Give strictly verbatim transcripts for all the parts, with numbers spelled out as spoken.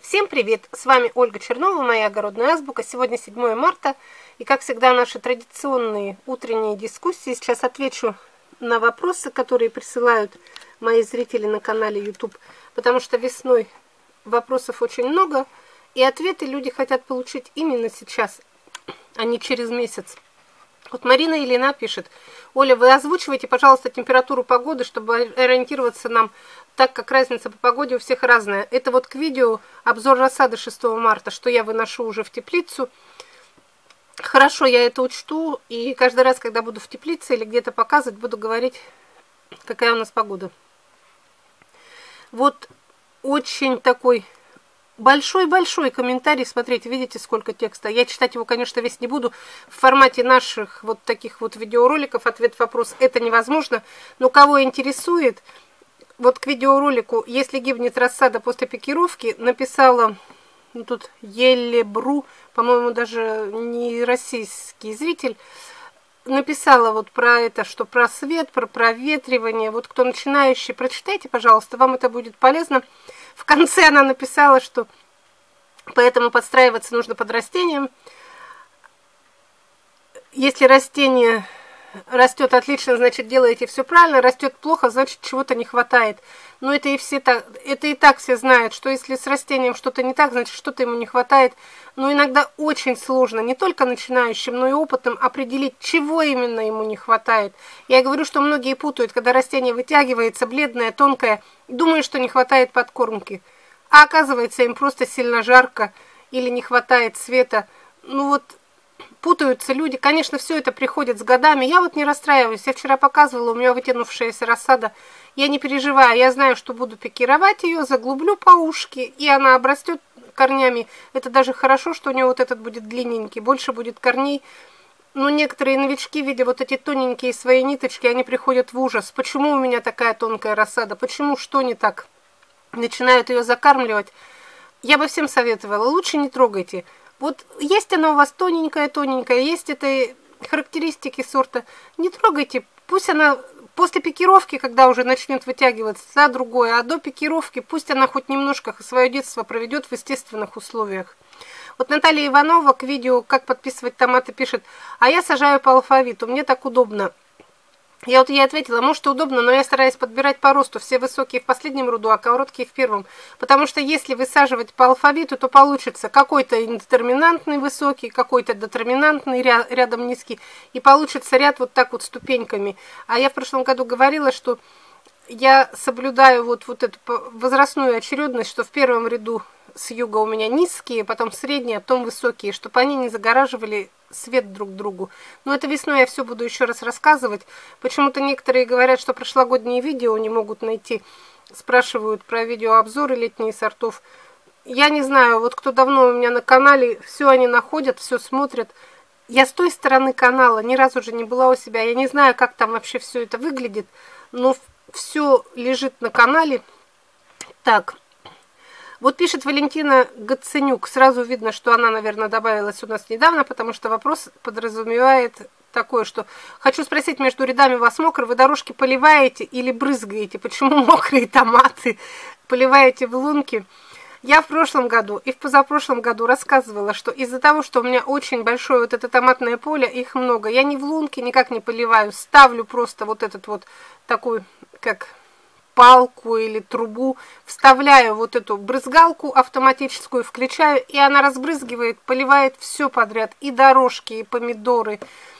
Всем привет! С вами Ольга Чернова, моя огородная азбука. Сегодня седьмое марта, и как всегда наши традиционные утренние дискуссии. Сейчас отвечу на вопросы, которые присылают мои зрители на канале YouTube, потому что весной вопросов очень много, и ответы люди хотят получить именно сейчас, а не через месяц. Вот Марина Ильина пишет: Оля, вы озвучивайте, пожалуйста, температуру погоды, чтобы ориентироваться нам, так как разница по погоде у всех разная. Это вот к видео обзор рассады шестого марта, что я выношу уже в теплицу. Хорошо, я это учту, и каждый раз, когда буду в теплице или где-то показывать, буду говорить, какая у нас погода. Вот очень такой большой-большой комментарий, смотрите, видите, сколько текста. Я читать его, конечно, весь не буду. В формате наших вот таких вот видеороликов ответ-вопрос это невозможно. Но кого интересует, вот к видеоролику «Если гибнет рассада после пикировки» написала, ну, тут Елебру, по-моему, даже не российский зритель, написала вот про это, что про свет, про проветривание. Вот кто начинающий, прочитайте, пожалуйста, вам это будет полезно. В конце она написала, что поэтому подстраиваться нужно под растением. Если растение растет отлично, значит делаете все правильно, растет плохо, значит чего-то не хватает. Но это и все так, это и так все знают, что если с растением что-то не так, значит что-то ему не хватает. Но иногда очень сложно, не только начинающим, но и опытным определить, чего именно ему не хватает. Я говорю, что многие путают, когда растение вытягивается, бледное, тонкое, думают, что не хватает подкормки. А оказывается, им просто сильно жарко или не хватает света. Ну вот, путаются люди. Конечно, все это приходит с годами. Я вот не расстраиваюсь. Я вчера показывала, у меня вытянувшаяся рассада. Я не переживаю. Я знаю, что буду пикировать ее, заглублю по ушки, и она обрастет корнями. Это даже хорошо, что у нее вот этот будет длинненький. Больше будет корней. Но некоторые новички, видя вот эти тоненькие свои ниточки, они приходят в ужас. Почему у меня такая тонкая рассада? Почему? Что не так? Начинают ее закармливать. Я бы всем советовала, лучше не трогайте. Вот есть она у вас тоненькая-тоненькая, есть это характеристики сорта, не трогайте. Пусть она после пикировки, когда уже начнет вытягиваться, да, другое, а до пикировки пусть она хоть немножко свое детство проведет в естественных условиях. Вот Наталья Иванова к видео «Как подписывать томаты» пишет: а я сажаю по алфавиту, мне так удобно. Я вот ей ответила, может, удобно, но я стараюсь подбирать по росту. Все высокие в последнем ряду, а короткие в первом. Потому что если высаживать по алфавиту, то получится какой-то индетерминантный высокий, какой-то детерминантный рядом низкий. И получится ряд вот так вот ступеньками. А я в прошлом году говорила, что я соблюдаю вот, вот эту возрастную очередность, что в первом ряду с юга у меня низкие, потом средние, а потом высокие, чтобы они не загораживали свет друг другу. Но это весной я все буду еще раз рассказывать. Почему-то некоторые говорят, что прошлогодние видео не могут найти. Спрашивают про видеообзоры летние сортов. Я не знаю, вот кто давно у меня на канале, все они находят, все смотрят. Я с той стороны канала ни разу уже не была у себя. Я не знаю, как там вообще все это выглядит, но все лежит на канале. Так. Вот пишет Валентина Гаценюк. Сразу видно, что она, наверное, добавилась у нас недавно, потому что вопрос подразумевает такое, что хочу спросить, между рядами у вас мокро, вы дорожки поливаете или брызгаете? Почему мокрые томаты поливаете в лунки? Я в прошлом году и в позапрошлом году рассказывала, что из-за того, что у меня очень большое вот это томатное поле, их много, я ни в лунки никак не поливаю, ставлю просто вот этот вот такой, как палку или трубу, вставляю вот эту брызгалку автоматическую, включаю, и она разбрызгивает, поливает все подряд, и дорожки, и помидоры,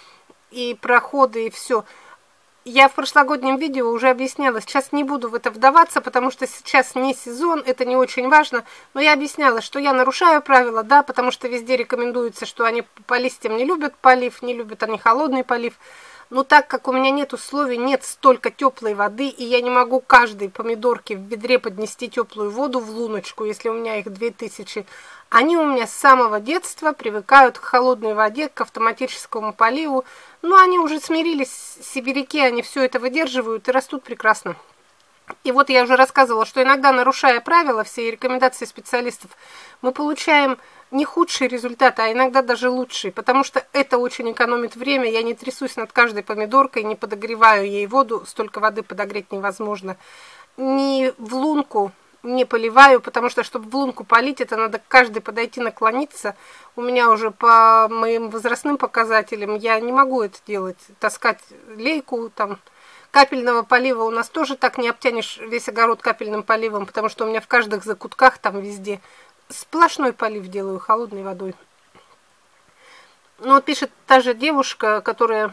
и проходы, и все. Я в прошлогоднем видео уже объясняла, сейчас не буду в это вдаваться, потому что сейчас не сезон, это не очень важно, но я объясняла, что я нарушаю правила, да, потому что везде рекомендуется, что они по листьям не любят полив, не любят они холодный полив. Но так как у меня нет условий, нет столько теплой воды, и я не могу каждой помидорке в ведре поднести теплую воду в луночку, если у меня их две тысячи, они у меня с самого детства привыкают к холодной воде, к автоматическому поливу. Но они уже смирились, сибиряки, они все это выдерживают и растут прекрасно. И вот я уже рассказывала, что иногда, нарушая правила, все рекомендации специалистов, мы получаем не худший результат, а иногда даже лучший, потому что это очень экономит время. Я не трясусь над каждой помидоркой, не подогреваю ей воду, столько воды подогреть невозможно. Ни в лунку не поливаю, потому что, чтобы в лунку полить, это надо каждый подойти, наклониться. У меня уже по моим возрастным показателям я не могу это делать, таскать лейку, там, капельного полива у нас тоже так не обтянешь весь огород капельным поливом, потому что у меня в каждых закутках, там везде, сплошной полив делаю холодной водой. Ну, вот пишет та же девушка, которая...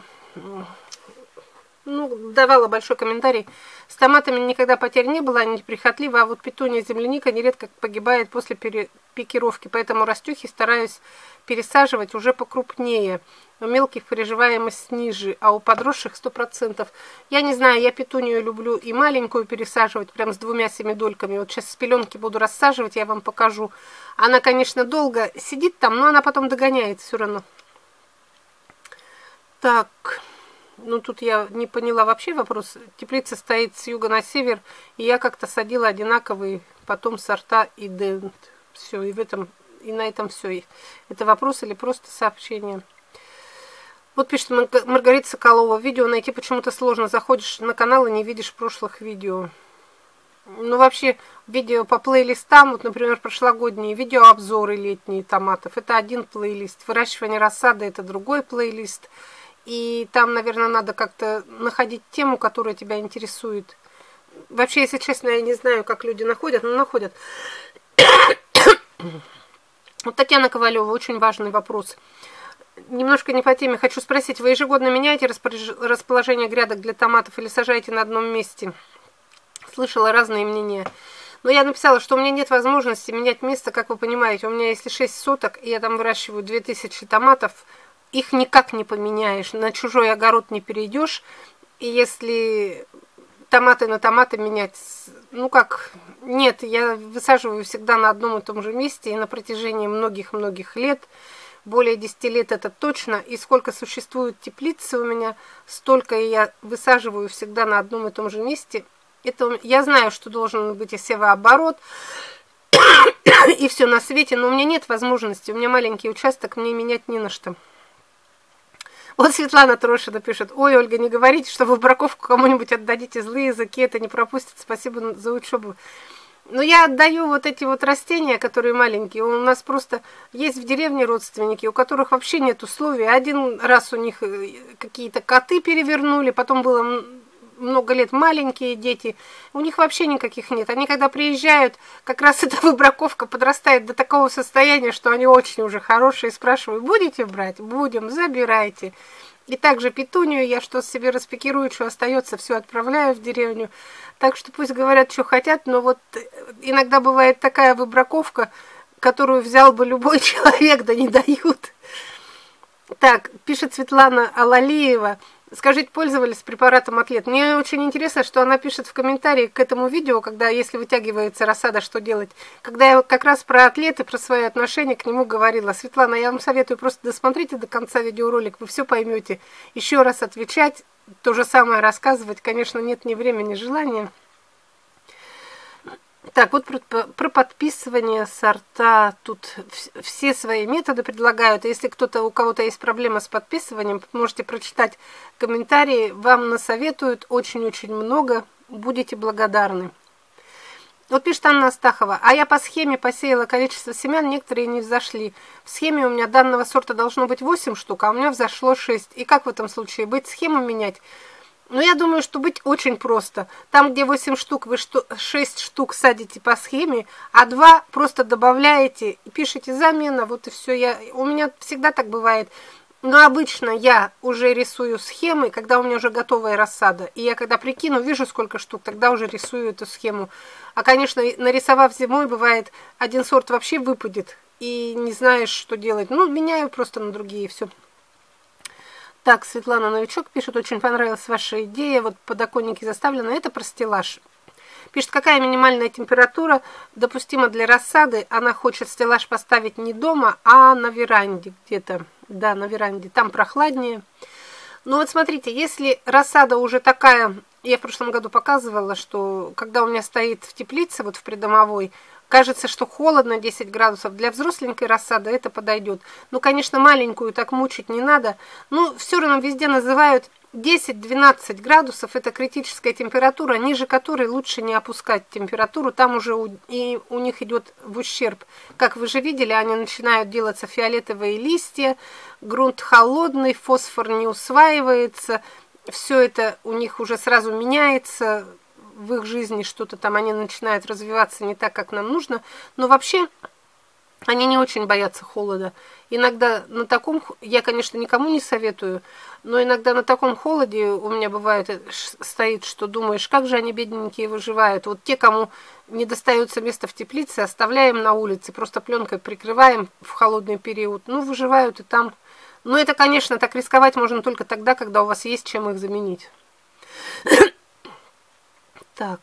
Ну, давала большой комментарий. С томатами никогда потерь не было, они неприхотливы, а вот петуния, земляника нередко погибает после пикировки, поэтому растюхи стараюсь пересаживать уже покрупнее. У мелких приживаемость ниже, а у подросших сто процентов. Я не знаю, я петунию люблю и маленькую пересаживать, прям с двумя семидольками. Вот сейчас с пеленки буду рассаживать, я вам покажу. Она, конечно, долго сидит там, но она потом догоняет все равно. Так... Ну, тут я не поняла вообще вопрос. Теплица стоит с юга на север, и я как-то садила одинаковые потом сорта и дент. Все, и в этом, и на этом все. Это вопрос или просто сообщение? Вот пишет Маргарита Соколова. Видео найти почему-то сложно. Заходишь на канал и не видишь прошлых видео. Ну, вообще, видео по плейлистам, вот, например, прошлогодние видеообзоры летние томатов, это один плейлист. Выращивание рассады – это другой плейлист. И там, наверное, надо как-то находить тему, которая тебя интересует. Вообще, если честно, я не знаю, как люди находят, но находят. Вот Татьяна Ковалева, очень важный вопрос. Немножко не по теме. Хочу спросить, вы ежегодно меняете расположение грядок для томатов или сажаете на одном месте? Слышала разные мнения. Но я написала, что у меня нет возможности менять место, как вы понимаете. У меня если шесть соток, и я там выращиваю две тысячи томатов, их никак не поменяешь, на чужой огород не перейдешь. И если томаты на томаты менять, ну как, нет, я высаживаю всегда на одном и том же месте, и на протяжении многих-многих лет, более десяти лет это точно, и сколько существует теплицы у меня, столько я высаживаю всегда на одном и том же месте. Это, я знаю, что должен быть и севооборот, и все на свете, но у меня нет возможности, у меня маленький участок, мне менять не на что. Вот Светлана Трошина пишет: ой, Ольга, не говорите, что вы браковку кому-нибудь отдадите, злые языки это не пропустят, спасибо за учебу. Но я отдаю вот эти вот растения, которые маленькие. У нас просто есть в деревне родственники, у которых вообще нет условий. Один раз у них какие-то коты перевернули, потом было много лет маленькие дети, у них вообще никаких нет. Они когда приезжают, как раз эта выбраковка подрастает до такого состояния, что они очень уже хорошие, спрашивают: будете брать? Будем, забирайте. И также петунию я что себе распекирую, что остается, все отправляю в деревню. Так что пусть говорят, что хотят, но вот иногда бывает такая выбраковка, которую взял бы любой человек, да не дают. Так, пишет Светлана Алалиева: скажите, пользовались препаратом Атлет? Мне очень интересно, что она пишет в комментарии к этому видео, когда, если вытягивается рассада, что делать. Когда я как раз про Атлет и про свои отношения к нему говорила. Светлана, я вам советую, просто досмотрите до конца видеоролик, вы все поймете. Еще раз отвечать, то же самое рассказывать, конечно, нет ни времени, ни желания. Так, вот про, про подписывание сорта. Тут все свои методы предлагают. Если кто-то, у кого-то есть проблема с подписыванием, можете прочитать комментарии. Вам насоветуют очень-очень много. Будете благодарны. Вот пишет Анна Астахова: а я по схеме посеяла количество семян, некоторые не взошли. В схеме у меня данного сорта должно быть восемь штук, а у меня взошло шесть. И как в этом случае быть? Схему менять? Ну, я думаю, что быть очень просто. Там, где восемь штук, вы шесть штук садите по схеме, а два просто добавляете и пишите замена. Вот и все. Я, у меня всегда так бывает. Но обычно я уже рисую схемы, когда у меня уже готовая рассада. И я когда прикину, вижу сколько штук, тогда уже рисую эту схему. А, конечно, нарисовав зимой, бывает, один сорт вообще выпадет. И не знаешь, что делать. Ну, меняю просто на другие, все. Так, Светлана Новичок пишет: очень понравилась ваша идея, вот подоконники заставлены, это про стеллаж. Пишет: какая минимальная температура допустима для рассады, она хочет стеллаж поставить не дома, а на веранде где-то, да, на веранде, там прохладнее. Ну вот смотрите, если рассада уже такая, я в прошлом году показывала, что когда у меня стоит в теплице, вот в придомовой, кажется, что холодно десять градусов. Для взросленькой рассады это подойдет. Ну, конечно, маленькую так мучить не надо. Но все равно везде называют десять-двенадцать градусов. Это критическая температура, ниже которой лучше не опускать температуру. Там уже у, и у них идет в ущерб. Как вы же видели, они начинают делаться фиолетовые листья. Грунт холодный, фосфор не усваивается. Все это у них уже сразу меняется. В их жизни что-то там, они начинают развиваться не так, как нам нужно. Но вообще они не очень боятся холода. Иногда на таком, я, конечно, никому не советую, но иногда на таком холоде у меня бывает стоит, что думаешь, как же они бедненькие выживают. Вот те, кому не достается места в теплице, оставляем на улице, просто пленкой прикрываем в холодный период. Ну, выживают и там. Но это, конечно, так рисковать можно только тогда, когда у вас есть чем их заменить. Так,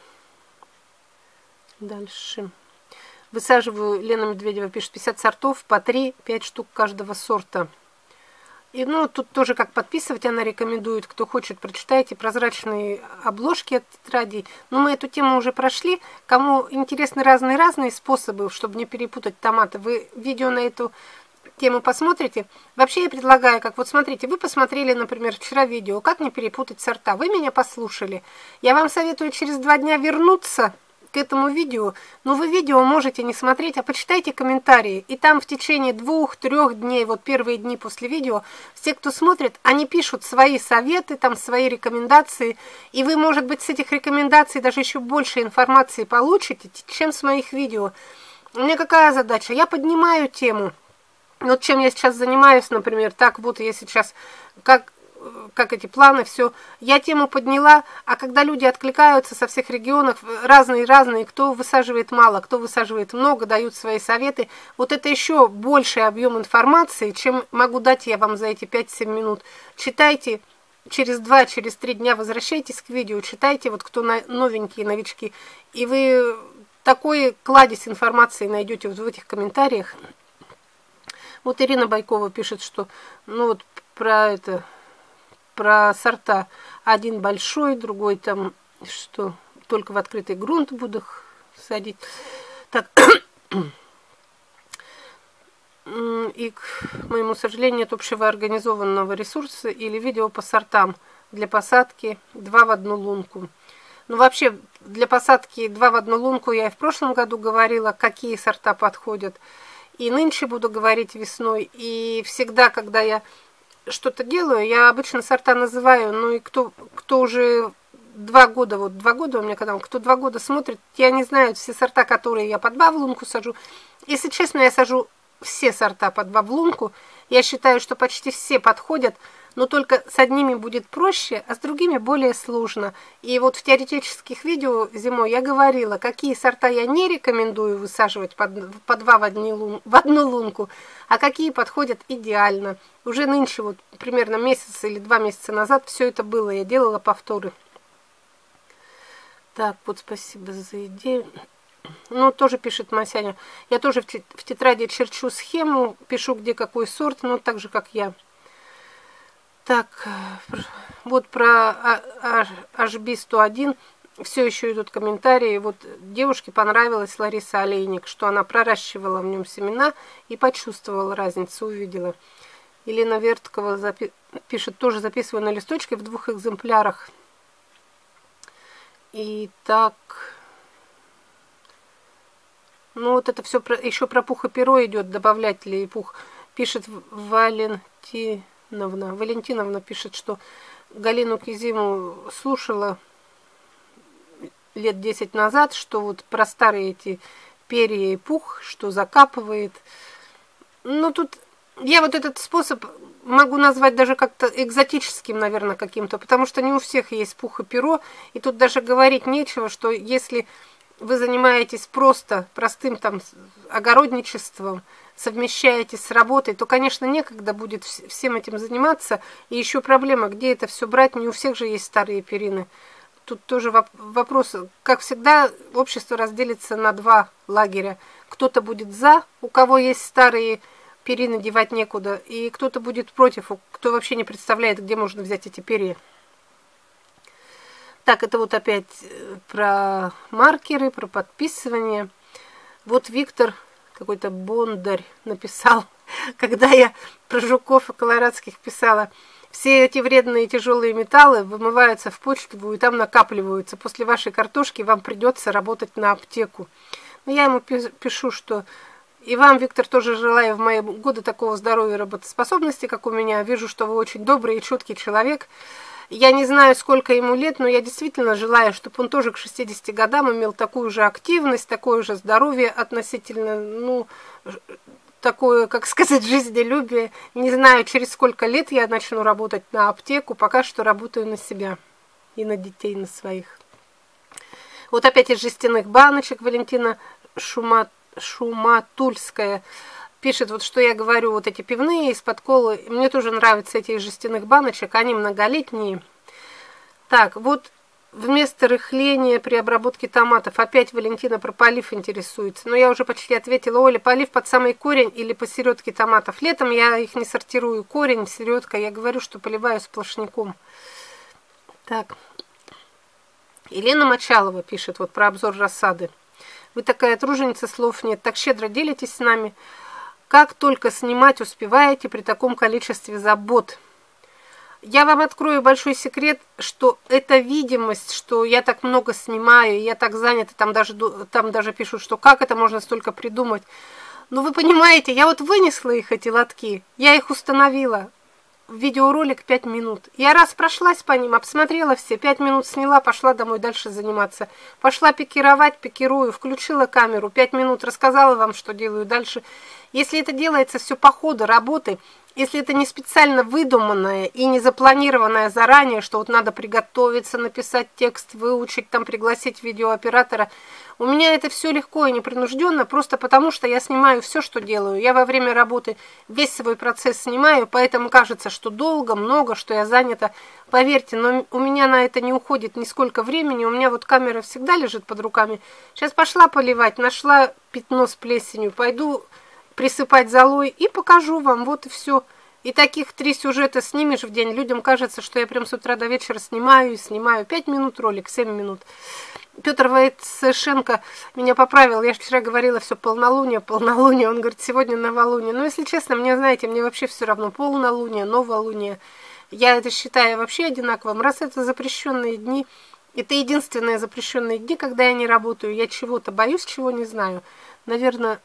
дальше. Высаживаю, Лена Медведева пишет, пятьдесят сортов, по три-пять штук каждого сорта. И, ну, тут тоже как подписывать она рекомендует, кто хочет, прочитайте прозрачные обложки от тетрадей. Но мы эту тему уже прошли. Кому интересны разные-разные способы, чтобы не перепутать томаты, вы видео на эту тему посмотрите. Вообще я предлагаю, как вот смотрите, вы посмотрели, например, вчера видео, как не перепутать сорта. Вы меня послушали. Я вам советую через два дня вернуться к этому видео, но вы видео можете не смотреть, а почитайте комментарии. И там в течение двух-трех дней, вот первые дни после видео, все, кто смотрит, они пишут свои советы, там свои рекомендации. И вы, может быть, с этих рекомендаций даже еще больше информации получите, чем с моих видео. У меня какая задача? Я поднимаю тему. Вот чем я сейчас занимаюсь, например, так вот я сейчас, как, как эти планы, все, я тему подняла, а когда люди откликаются со всех регионов, разные-разные, кто высаживает мало, кто высаживает много, дают свои советы, вот это еще больший объем информации, чем могу дать я вам за эти пять-семь минут. Читайте, через два, через три дня возвращайтесь к видео, читайте, вот кто новенькие, новички, и вы такой кладезь информации найдете вот в этих комментариях. Вот Ирина Байкова пишет, что, ну вот про это, про сорта. Один большой, другой там, что только в открытый грунт буду садить. Так. И, к моему сожалению, нет общего организованного ресурса или видео по сортам для посадки два в одну лунку. Ну, вообще, для посадки два в одну лунку я и в прошлом году говорила, какие сорта подходят. И нынче буду говорить весной. И всегда, когда я что-то делаю, я обычно сорта называю. Ну и кто, кто уже два года, вот два года у меня канал, кто два года смотрит, я не знаю все сорта, которые я по два в лунку сажу. Если честно, я сажу все сорта по два в лунку. Я считаю, что почти все подходят, но только с одними будет проще, а с другими более сложно. И вот в теоретических видео зимой я говорила, какие сорта я не рекомендую высаживать по, по два в, одни, в одну лунку, а какие подходят идеально. Уже нынче, вот примерно месяц или два месяца назад все это было, я делала повторы. Так, вот спасибо за идею. Ну, тоже пишет Масяня. Я тоже в, в тетради черчу схему, пишу, где какой сорт, но так же, как я. Так, вот про эйч би сто один все еще идут комментарии. Вот девушке понравилась Лариса Олейник, что она проращивала в нем семена и почувствовала разницу, увидела. Елена Верткова запи пишет, тоже записываю на листочке в двух экземплярах. И так, ну вот это все про, еще про пух и перо идет, добавлять ли пух. Пишет Валентин. Валентиновна пишет, что Галину Кизиму слушала лет десять назад, что вот про старые эти перья и пух, что закапывает. Ну, тут я вот этот способ могу назвать даже как-то экзотическим, наверное, каким-то, потому что не у всех есть пух и перо, и тут даже говорить нечего, что если вы занимаетесь просто простым там огородничеством, совмещаете с работой, то, конечно, некогда будет всем этим заниматься. И еще проблема, где это все брать, не у всех же есть старые перины. Тут тоже вопрос, как всегда, общество разделится на два лагеря. Кто-то будет за, у кого есть старые перины, девать некуда, и кто-то будет против, кто вообще не представляет, где можно взять эти перья. Так, это вот опять про маркеры, про подписывание. Вот Виктор, какой-то Бондарь, написал, когда я про жуков и колорадских писала, все эти вредные тяжелые металлы вымываются в почту и там накапливаются. После вашей картошки вам придется работать на аптеку. Но я ему пишу, что и вам, Виктор, тоже желаю в мои годы такого здоровья и работоспособности, как у меня. Вижу, что вы очень добрый и чуткий человек. Я не знаю, сколько ему лет, но я действительно желаю, чтобы он тоже к шестидесяти годам имел такую же активность, такое же здоровье относительно, ну, такое, как сказать, жизнелюбие. Не знаю, через сколько лет я начну работать на аптеку, пока что работаю на себя и на детей, на своих. Вот опять из жестяных баночек Валентина Шумат, Шуматульская пишет, вот что я говорю, вот эти пивные из-под колы, мне тоже нравятся эти из жестяных баночек, они многолетние. Так, вот вместо рыхления при обработке томатов опять Валентина про полив интересуется. Но я уже почти ответила. Оля, полив под самый корень или посередке томатов? Летом я их не сортирую. Корень, середка. Я говорю, что поливаю сплошняком. Так. Елена Мочалова пишет вот про обзор рассады. Вы такая труженица, слов нет. Так щедро делитесь с нами. Как только снимать успеваете при таком количестве забот? Я вам открою большой секрет, что эта видимость, что я так много снимаю, я так занята, там даже, там даже пишут, что как это можно столько придумать. Но вы понимаете, я вот вынесла их, эти лотки, я их установила. Видеоролик пять минут. Я раз прошлась по ним, обсмотрела все, пять минут сняла, пошла домой дальше заниматься. Пошла пикировать, пикирую, включила камеру, пять минут рассказала вам, что делаю дальше. Если это делается все по ходу работы, если это не специально выдуманное и не запланированное заранее, что вот надо приготовиться, написать текст, выучить, там пригласить видеооператора, у меня это все легко и непринужденно, просто потому что я снимаю все, что делаю. Я во время работы весь свой процесс снимаю, поэтому кажется, что долго, много, что я занята. Поверьте, но у меня на это не уходит нисколько времени, у меня вот камера всегда лежит под руками. Сейчас пошла поливать, нашла пятно с плесенью, пойду присыпать золой и покажу вам, вот и все. И таких три сюжета снимешь в день. Людям кажется, что я прям с утра до вечера снимаю и снимаю. Пять минут ролик, семь минут. Петр Войтсышенко меня поправил. Я же вчера говорила, все полнолуние, полнолуние. Он говорит, сегодня новолуние. Но если честно, мне, знаете, мне вообще все равно полнолуние, новолуние. Я это считаю вообще одинаковым. Раз это запрещенные дни, это единственные запрещенные дни, когда я не работаю. Я чего-то боюсь, чего не знаю. Наверное,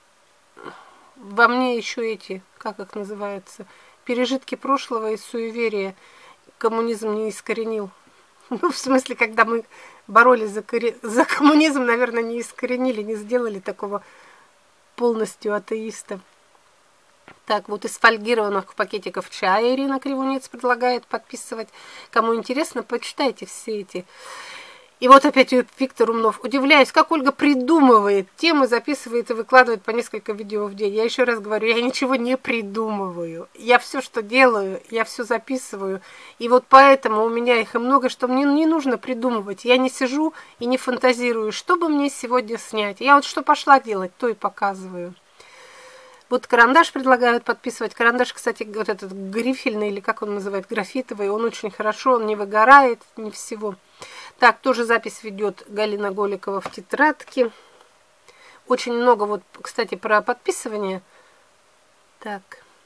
во мне еще эти, как их называется, пережитки прошлого и суеверия коммунизм не искоренил. Ну, в смысле, когда мы боролись за, кори... за коммунизм, наверное, не искоренили, не сделали такого полностью атеиста. Так, вот из фольгированных пакетиков чая Ирина Кривунец предлагает подписывать. Кому интересно, почитайте все эти. И вот опять Виктор Умнов. Удивляюсь, как Ольга придумывает темы, записывает и выкладывает по несколько видео в день. Я еще раз говорю, я ничего не придумываю. Я все, что делаю, я все записываю. И вот поэтому у меня их и много, что мне не нужно придумывать. Я не сижу и не фантазирую, что бы мне сегодня снять. Я вот что пошла делать, то и показываю. Вот карандаш предлагают подписывать. Карандаш, кстати, вот этот грифельный, или как он называет, графитовый, он очень хорошо, он не выгорает, не всего. Так, тоже запись ведет Галина Голикова в тетрадке. Очень много, вот, кстати, про подписывание. Так.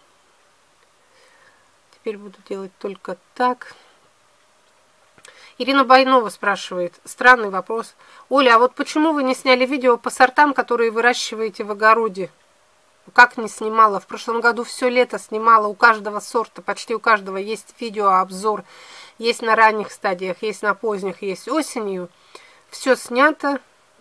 Теперь буду делать только так. Ирина Байнова спрашивает, странный вопрос. Оля, а вот почему вы не сняли видео по сортам, которые выращиваете в огороде? Как не снимала? В прошлом году все лето снимала у каждого сорта, почти у каждого есть видеообзор. Есть на ранних стадиях, есть на поздних, есть осенью. Все снято.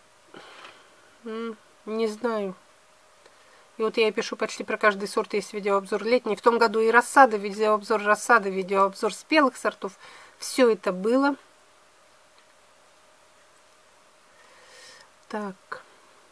Не знаю. И вот я пишу почти про каждый сорт, есть видеообзор летний. В том году и рассада, видеообзор рассады, видеообзор спелых сортов. Все это было. Так.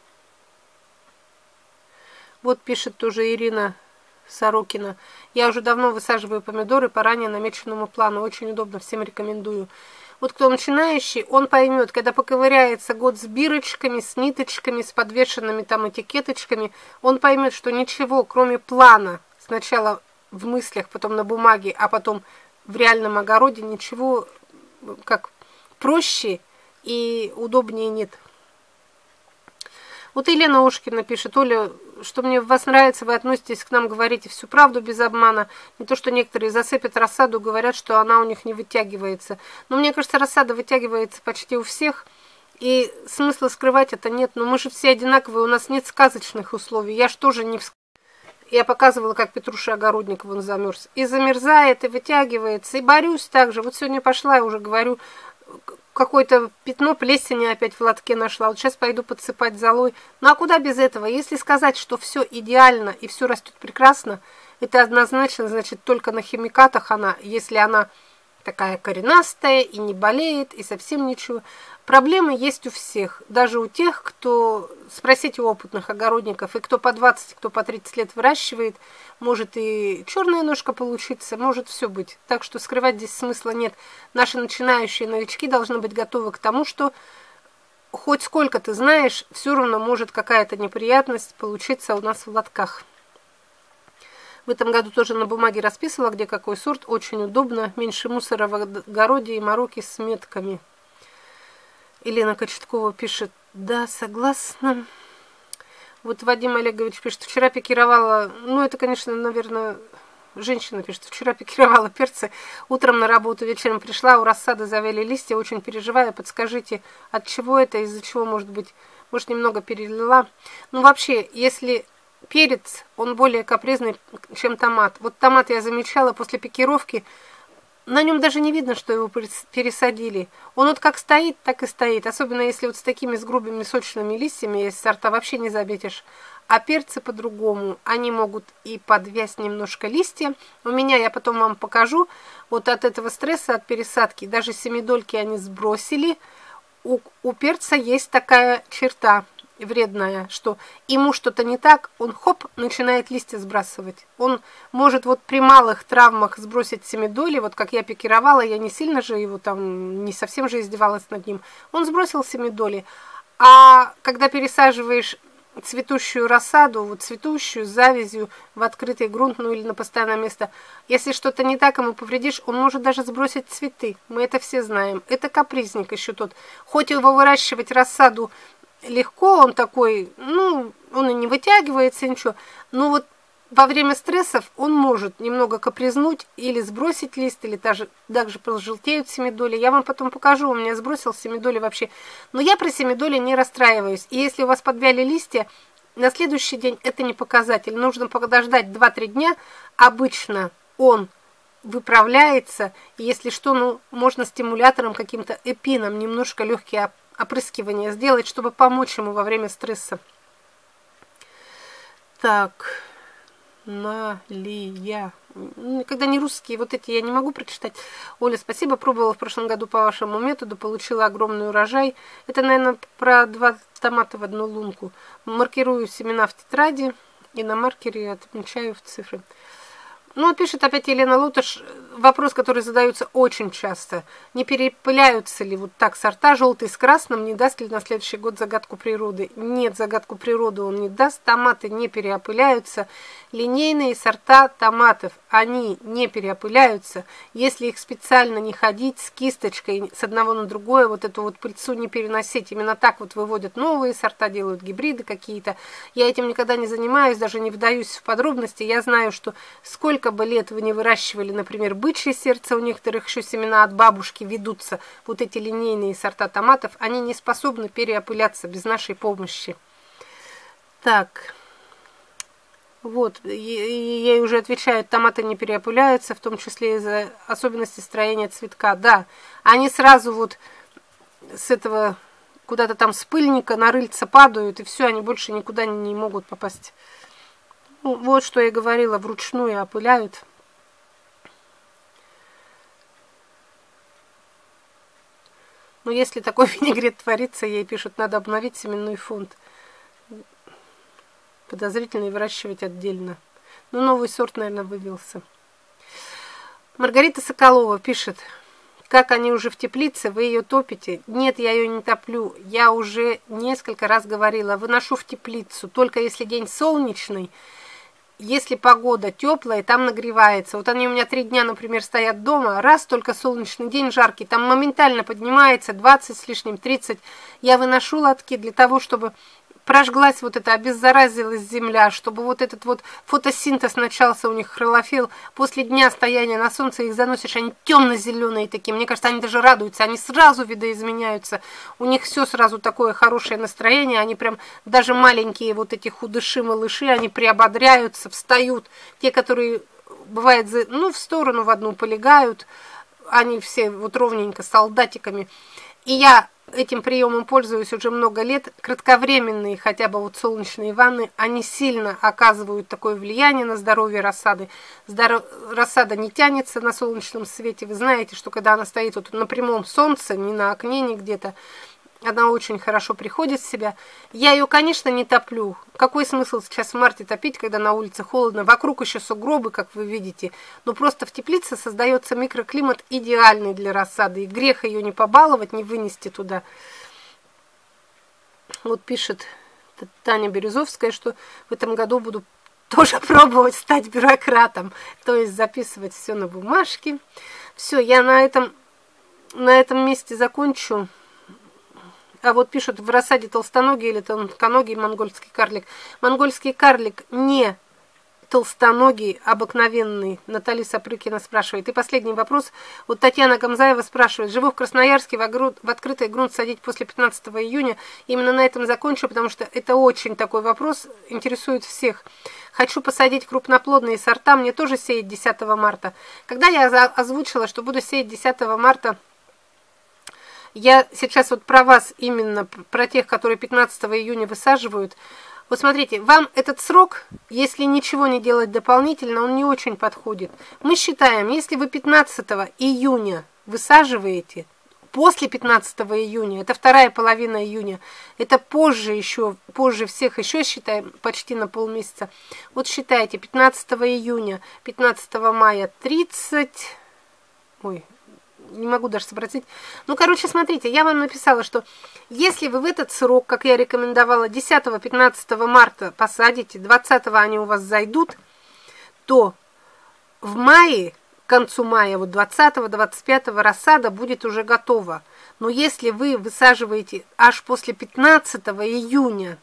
Вот пишет тоже Ирина Сорокина. Я уже давно высаживаю помидоры по ранее намеченному плану. Очень удобно, всем рекомендую. Вот кто начинающий, он поймет, когда поковыряется год с бирочками, с ниточками, с подвешенными там этикеточками, он поймет, что ничего, кроме плана, сначала в мыслях, потом на бумаге, а потом в реальном огороде, ничего как проще и удобнее нет. Вот Елена Ушкина пишет: Оля, что мне в вас нравится, вы относитесь к нам, говорите всю правду без обмана. Не то, что некоторые засыпят рассаду, говорят, что она у них не вытягивается. Но мне кажется, рассада вытягивается почти у всех. И смысла скрывать это нет. Но мы же все одинаковые, у нас нет сказочных условий. Я ж тоже не... Вс... Я показывала, как Петруша Огородник вон замерз. И замерзает, и вытягивается. И борюсь так же. Вот сегодня пошла, я уже говорю... Какое-то пятно плесени опять в лотке нашла. Вот сейчас пойду подсыпать золой. Ну а куда без этого? Если сказать, что все идеально и все растет прекрасно, это однозначно, значит, только на химикатах она, если она такая коренастая и не болеет, и совсем ничего. Проблемы есть у всех. Даже у тех, кто, спросите у опытных огородников, и кто по двадцать, кто по тридцать лет выращивает, может и черная ножка получиться, может все быть. Так что скрывать здесь смысла нет. Наши начинающие новички должны быть готовы к тому, что хоть сколько ты знаешь, все равно может какая-то неприятность получиться у нас в лотках. В этом году тоже на бумаге расписывала, где какой сорт. Очень удобно. Меньше мусора в огороде и мороки с метками. Елена Кочеткова пишет: да, согласна. Вот Вадим Олегович пишет: вчера пикировала, ну это, конечно, наверное, женщина пишет: вчера пикировала перцы, утром на работу, вечером пришла, у рассады завяли листья, очень переживаю, подскажите, от чего это, из-за чего, может быть, может, немного перелила. Ну, вообще, если перец, он более капризный, чем томат. Вот томат я замечала после пикировки, на нем даже не видно, что его пересадили. Он вот как стоит, так и стоит. Особенно если вот с такими с грубыми сочными листьями есть сорта, вообще не заметишь. А перцы по-другому. Они могут и подвясть немножко листья. У меня, я потом вам покажу, вот от этого стресса, от пересадки, даже семидольки они сбросили. У, у перца есть такая черта вредная, что ему что-то не так, он хоп, начинает листья сбрасывать. Он может вот при малых травмах сбросить семидоли, вот как я пикировала, я не сильно же его там, не совсем же издевалась над ним. Он сбросил семидоли. А когда пересаживаешь цветущую рассаду, вот цветущую, с завязью в открытый грунт, ну или на постоянное место, если что-то не так ему повредишь, он может даже сбросить цветы. Мы это все знаем. Это капризник еще тот. Хоть его выращивать рассаду легко, он такой, ну, он и не вытягивается, ничего. Но вот во время стрессов он может немного капризнуть или сбросить лист, или даже, даже пожелтеют семидоли. Я вам потом покажу, у меня сбросил семидоли вообще. Но я про семидоли не расстраиваюсь. И если у вас подвяли листья, на следующий день это не показатель. Нужно подождать два-три дня. Обычно он выправляется. И если что, ну, можно стимулятором каким-то, эпином, немножко легкие опрыскивания сделать, чтобы помочь ему во время стресса. Так, Налия. Когда не русские, вот эти я не могу прочитать. Оля, спасибо, пробовала в прошлом году по вашему методу, получила огромный урожай. Это, наверное, про два томата в одну лунку. Маркирую семена в тетради и на маркере отмечаю в цифры. Ну, вот пишет опять Елена Луташ, вопрос, который задаются очень часто. Не перепыляются ли вот так сорта желтый с красным, не даст ли на следующий год загадку природы? Нет, загадку природы он не даст, томаты не переопыляются. Линейные сорта томатов, они не переопыляются, если их специально не ходить с кисточкой с одного на другое, вот эту вот пыльцу не переносить. Именно так вот выводят новые сорта, делают гибриды какие-то. Я этим никогда не занимаюсь, даже не вдаюсь в подробности. Я знаю, что сколько бы лет вы не выращивали, например, бычье сердце, у некоторых еще семена от бабушки ведутся, вот эти линейные сорта томатов, они не способны переопыляться без нашей помощи. Так, вот, я ей уже отвечаю, томаты не переопыляются, в том числе из-за особенностей строения цветка. Да, они сразу вот с этого куда-то там с пыльника на рыльца падают, и все, они больше никуда не могут попасть. Ну, вот что я говорила, вручную опыляют. Но если такой винегрет творится, ей пишут, надо обновить семенной фонд. Подозрительно и выращивать отдельно. Но новый сорт, наверное, вывелся. Маргарита Соколова пишет, как они уже в теплице, вы ее топите? Нет, я ее не топлю. Я уже несколько раз говорила, выношу в теплицу, только если день солнечный. Если погода теплая, там нагревается. Вот они у меня три дня, например, стоят дома. Раз только солнечный день жаркий, там моментально поднимается двадцать с лишним, тридцать. Я выношу лотки для того, чтобы прожглась вот эта, обеззаразилась земля, чтобы вот этот вот фотосинтез начался у них, хлорофилл. После дня стояния на солнце их заносишь, они темно-зеленые такие. Мне кажется, они даже радуются, они сразу видоизменяются. У них все сразу такое хорошее настроение, они прям, даже маленькие вот эти худыши, малыши, они приободряются, встают. Те, которые, бывает, ну, в сторону в одну полегают, они все вот ровненько, солдатиками. И я этим приемом пользуюсь уже много лет. Кратковременные, хотя бы вот солнечные ванны, они сильно оказывают такое влияние на здоровье рассады. Здоров... Рассада не тянется на солнечном свете. Вы знаете, что когда она стоит вот на прямом солнце, не на окне, не где-то, она очень хорошо приходит в себя. Я ее, конечно, не топлю. Какой смысл сейчас в марте топить, когда на улице холодно? Вокруг еще сугробы, как вы видите. Но просто в теплице создается микроклимат идеальный для рассады. И грех ее не побаловать, не вынести туда. Вот пишет Таня Березовская, что в этом году буду тоже пробовать стать бюрократом. То есть записывать все на бумажке. Все, я на этом, на этом месте закончу. А вот пишут, в рассаде толстоногий или тонконогий монгольский карлик. Монгольский карлик не толстоногий, обыкновенный. Наталья Сапрыкина спрашивает. И последний вопрос. Вот Татьяна Гамзаева спрашивает. Живу в Красноярске, в, огру... в открытый грунт садить после пятнадцатого июня. Именно на этом закончу, потому что это очень такой вопрос, интересует всех. Хочу посадить крупноплодные сорта, мне тоже сеять десятого марта. Когда я озвучила, что буду сеять десятого марта, я сейчас вот про вас именно, про тех, которые пятнадцатого июня высаживают. Вот смотрите, вам этот срок, если ничего не делать дополнительно, он не очень подходит. Мы считаем, если вы пятнадцатого июня высаживаете, после пятнадцатого июня, это вторая половина июня, это позже еще, позже всех еще считаем, почти на полмесяца. Вот считайте, пятнадцатого июня, пятнадцатого мая, тридцать... Ой... Не могу даже сообразить. Ну, короче, смотрите, я вам написала, что если вы в этот срок, как я рекомендовала, десятого-пятнадцатого марта посадите, двадцатого они у вас зайдут, то в мае, к концу мая, вот двадцатого-двадцать пятого рассада будет уже готова. Но если вы высаживаете аж после пятнадцатого июня,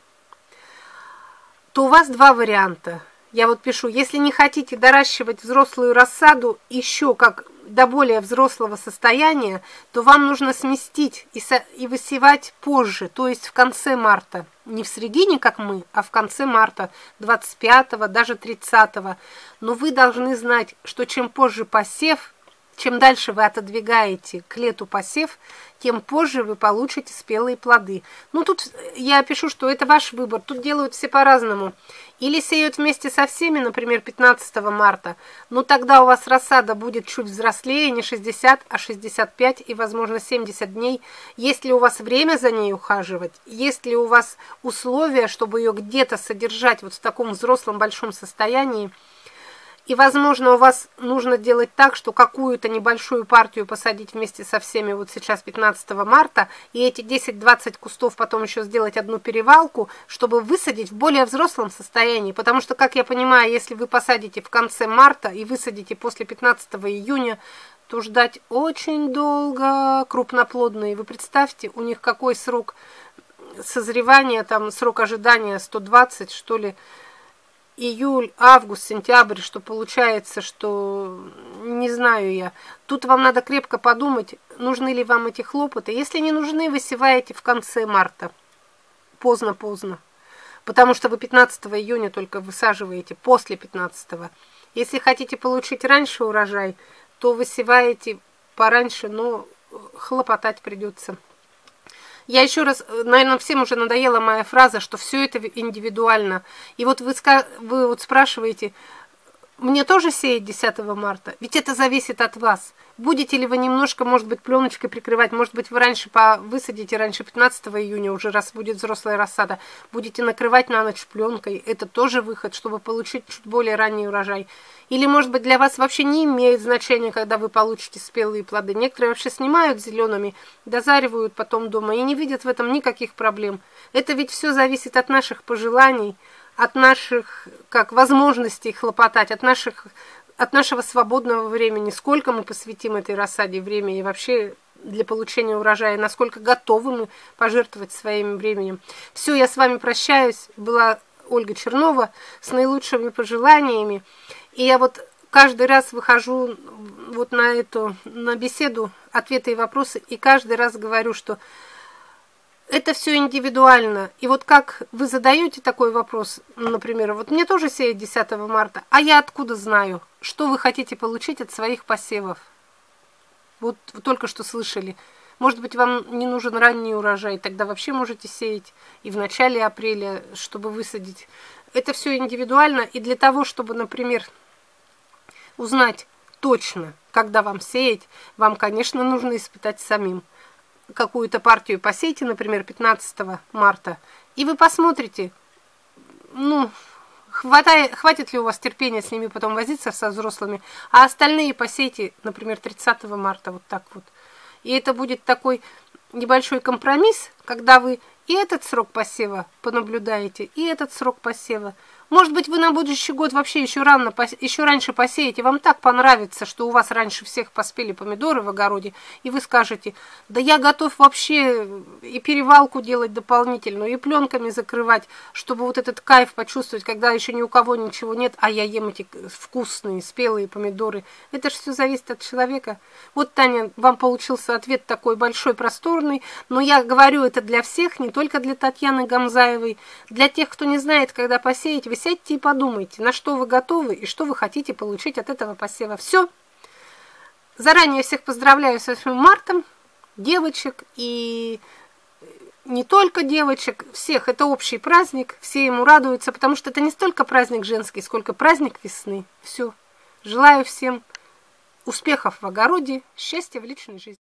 то у вас два варианта. Я вот пишу, если не хотите доращивать взрослую рассаду еще как до более взрослого состояния, то вам нужно сместить и, со, и высевать позже, то есть в конце марта. Не в середине, как мы, а в конце марта, двадцать пятого, даже тридцатого. Но вы должны знать, что чем позже посев, чем дальше вы отодвигаете к лету посев, тем позже вы получите спелые плоды. Ну, тут я пишу, что это ваш выбор. Тут делают все по-разному. Или сеют вместе со всеми, например, пятнадцатого марта. Но тогда у вас рассада будет чуть взрослее, не шестьдесят, а шестьдесят пять и, возможно, семьдесят дней. Есть ли у вас время за ней ухаживать? Есть ли у вас условия, чтобы ее где-то содержать вот в таком взрослом большом состоянии? И, возможно, у вас нужно делать так, что какую-то небольшую партию посадить вместе со всеми вот сейчас пятнадцатого марта, и эти десять-двадцать кустов потом еще сделать одну перевалку, чтобы высадить в более взрослом состоянии. Потому что, как я понимаю, если вы посадите в конце марта и высадите после пятнадцатого июня, то ждать очень долго. Крупноплодные, вы представьте, у них какой срок созревания, там срок ожидания сто двадцать, что ли, июль, август, сентябрь, что получается, что не знаю я. Тут вам надо крепко подумать, нужны ли вам эти хлопоты. Если не нужны, высеваете в конце марта. Поздно-поздно. Потому что вы пятнадцатого июня только высаживаете, после пятнадцатого. Если хотите получить раньше урожай, то высеваете пораньше, но хлопотать придется. Я еще раз, наверное, всем уже надоела моя фраза, что все это индивидуально. И вот вы, вы вот спрашиваете, мне тоже сеять десятого марта? Ведь это зависит от вас. Будете ли вы немножко, может быть, пленочкой прикрывать, может быть, вы раньше высадите, раньше пятнадцатого июня, уже раз будет взрослая рассада, будете накрывать на ночь пленкой. Это тоже выход, чтобы получить чуть более ранний урожай. Или, может быть, для вас вообще не имеет значения, когда вы получите спелые плоды. Некоторые вообще снимают зелеными, дозаривают потом дома и не видят в этом никаких проблем. Это ведь все зависит от наших пожеланий, от наших как возможностей хлопотать, от наших, от нашего свободного времени, сколько мы посвятим этой рассаде времени и вообще для получения урожая, насколько готовы мы пожертвовать своим временем. Все, я с вами прощаюсь. Была Ольга Чернова с наилучшими пожеланиями. И я вот каждый раз выхожу вот на эту, на беседу, ответы и вопросы, и каждый раз говорю, что это все индивидуально. И вот как вы задаете такой вопрос, например, вот мне тоже сеять десятого марта, а я откуда знаю, что вы хотите получить от своих посевов? Вот вы только что слышали. Может быть, вам не нужен ранний урожай, тогда вообще можете сеять и в начале апреля, чтобы высадить. Это все индивидуально, и для того, чтобы, например, узнать точно, когда вам сеять, вам, конечно, нужно испытать самим. Какую-то партию посейте, например, пятнадцатого марта, и вы посмотрите, ну, хватает, хватит ли у вас терпения с ними потом возиться со взрослыми, а остальные посейте, например, тридцатого марта, вот так вот. И это будет такой небольшой компромисс, когда вы и этот срок посева понаблюдаете, и этот срок посева. Может быть, вы на будущий год вообще еще рано, еще раньше посеете, вам так понравится, что у вас раньше всех поспели помидоры в огороде, и вы скажете, да я готов вообще и перевалку делать дополнительную, и пленками закрывать, чтобы вот этот кайф почувствовать, когда еще ни у кого ничего нет, а я ем эти вкусные, спелые помидоры. Это же все зависит от человека. Вот, Таня, вам получился ответ такой большой, просторный, но я говорю это для всех, не только для Татьяны Гамзаевой, для тех, кто не знает, когда посеять, вы сядьте и подумайте, на что вы готовы и что вы хотите получить от этого посева. Все. Заранее всех поздравляю с восьмым марта, девочек и не только девочек, всех. Это общий праздник, все ему радуются, потому что это не столько праздник женский, сколько праздник весны. Все. Желаю всем успехов в огороде, счастья в личной жизни.